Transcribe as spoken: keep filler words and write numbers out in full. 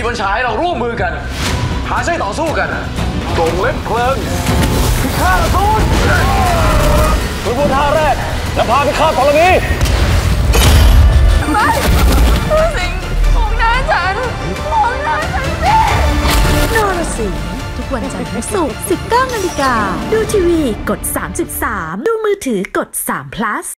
บัญชาให้เราร่วมมือกันหาใช่ต่อสู้กันตรงเล็บเพลิงพิฆาตสูตรกระบวนท่าแรกแล้วพาพิฆาตธรณีไม่ดูสิมองหน้าฉันมองหน้าฉันสินรสิงห์ทุกวันจันทร์ถึงศุกร์ สิบเก้านาฬิกาดูทีวีกดสามสิบสามดูมือถือกดสาม plus